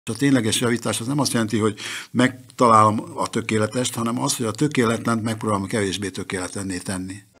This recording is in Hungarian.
A tényleges javítás az nem azt jelenti, hogy megtalálom a tökéletest, hanem az, hogy a tökéletlent megpróbálom kevésbé tökéletlenné tenni.